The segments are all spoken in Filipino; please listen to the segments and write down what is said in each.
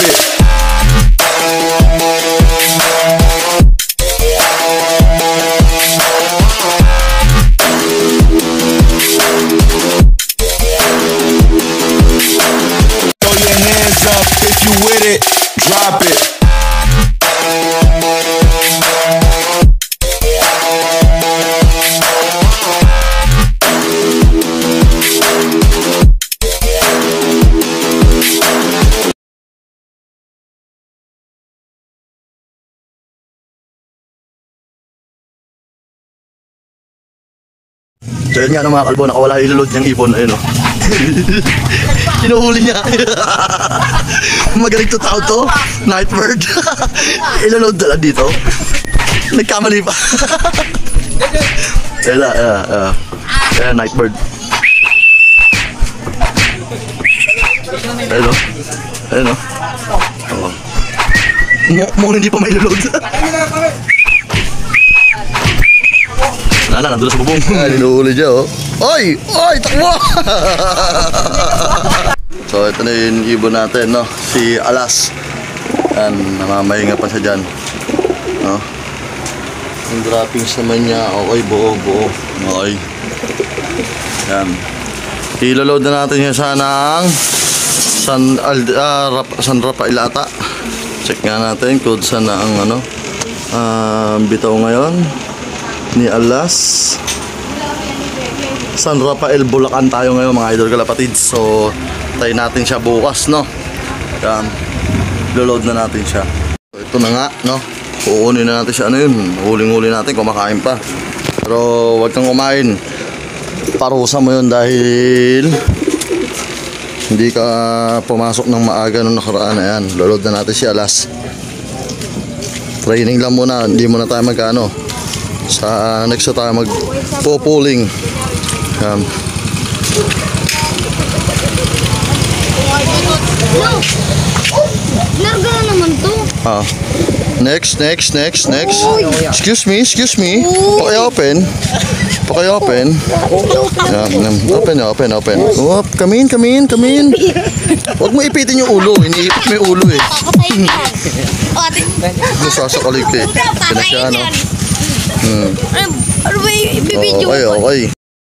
it. Throw your hands up if you with it. Drop it. So yun nga ng mga kalbo, nakawala ilulod niyang ibon, ayun o. Hinuhuli niya. Magaling to tao to, night bird. Ilulod na lang dito. Nagkamali pa. Ayan, night bird. Ayun o. Ayun o. Mukhang hindi pa may ilulod. Nandun sa bubong. Hinuhuli siya, oh. Oy! Oy! Takbo! So, ito na yung ibon natin, no? Si Alas. Yan, namamahinga pa siya dyan. No? Yung droppings naman niya, okay, buo. Okay. Yan. Iloload na natin yan sana ang San Rafael ata. Check nga natin kung saan na ang bitaw ngayon ni Alas. San Rafael, Bulacan tayo ngayon mga idol kalapatid. So tayo natin siya bukas, no? Yan, load na natin siya. So ito na nga, no? Kukunin na natin siya, huling-huli natin, kumakain pa. Pero wag kang kumain, parusa mo yun dahil hindi ka pumasok ng maaga nung nakaraan. Ayan, load na natin si Alas. Training lang muna, hindi muna tayo magkano. Sa next na tayo mag-pulling. Larga na naman to. Next. Excuse me. Paki-open. Open. Come in. Huwag mo ipitin yung ulo. Iniipit mo yung ulo eh. Nasasakalig ka eh. Pinasya, no? Ano ba yung bibidyo? Okay.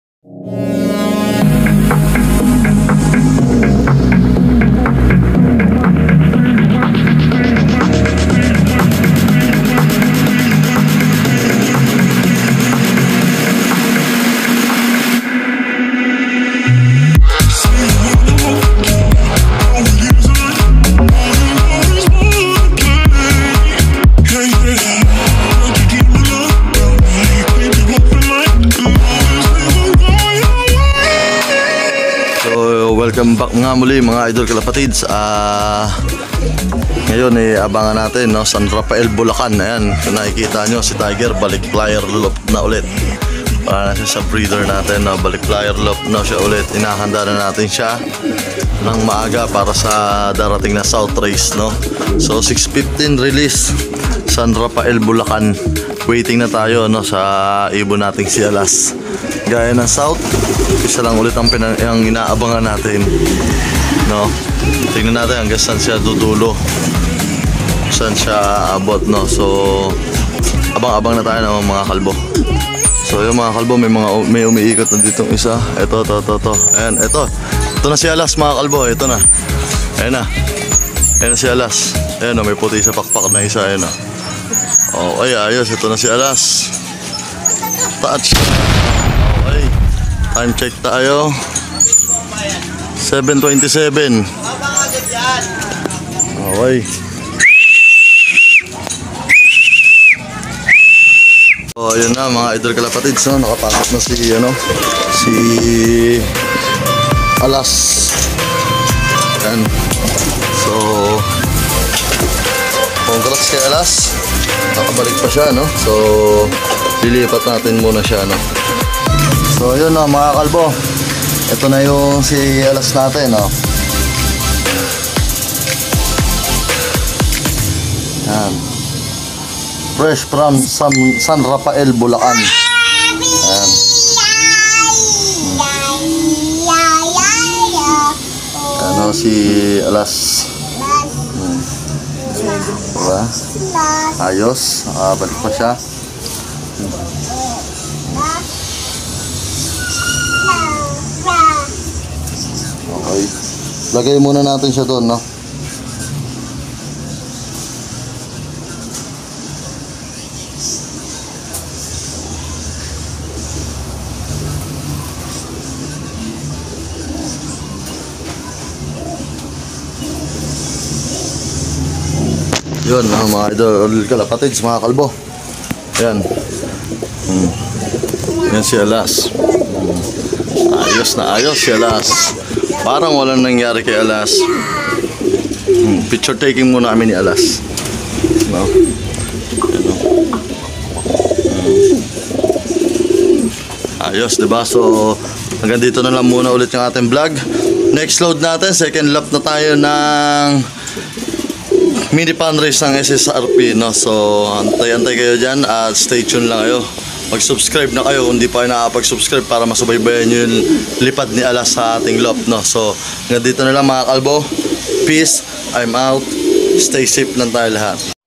Welcome back nga muli mga idol kalapatids. Ngayon abangan natin, no? San Rafael, Bulacan. Ayan, kung nakikita nyo si Tiger, balik flyer loop na ulit. Para na siya sa breeder natin, no? Balik flyer loop na siya ulit. Inahanda na natin siya ng maaga para sa darating na South Race, no? So 6:15 release, San Rafael, Bulacan. Waiting na tayo, no, sa ibon nating si Alas. Gaya ng South, isa lang ulit ang inaabangan natin, no? Tingnan natin hanggang saan siya dudulo, saan siya abot, no? So abang-abang na tayo ng mga kalbo. So yung mga kalbo, may umiikot na ditong isa. Ito. Ayan, ito na si Alas mga kalbo. Ito na. Ayan na si Alas. Ayan na, may puti sa pakpak na isa. Ayan na. Okay, ayos. Ito na si Alas. Touch. Okay. Time check tayo. 7:27. Okay. So ayun na mga idol kalapatids, no? Nakapasok na si Alas. Yan. So congrats kay Alas. Nakabalik pa siya, no? So lilipat natin muna siya, no? So yun na mga kalbo. Ito na yung si Alas natin, no? Yan. Fresh from San Rafael, Bulacan. Ayan. Ano si Alas. Diba? Ayos. Balik pa siya. Okay. Lagay muna natin siya doon, no? Yun, mga idol kalapatids, mga kalbo. Yan. Yan si Alas. Ayos na ayos si Alas. Parang walang nangyari kay Alas. Picture taking muna kami ni Alas. No? Yan, no? Ayos, diba? So, hanggang dito na lang muna ulit yung ating vlog. Next load natin, second lap na tayo ng mini pan race ng SSRP, no? So, antay-antay kayo dyan at stay tuned lang kayo. Mag-subscribe na kayo kung di pa kayo nakapag-subscribe para masubaybayan nyo yung lipad ni Alas sa ating lop, no? So, hanggang dito na lang mga kalbo. Peace, I'm out. Stay safe lang tayo lahat.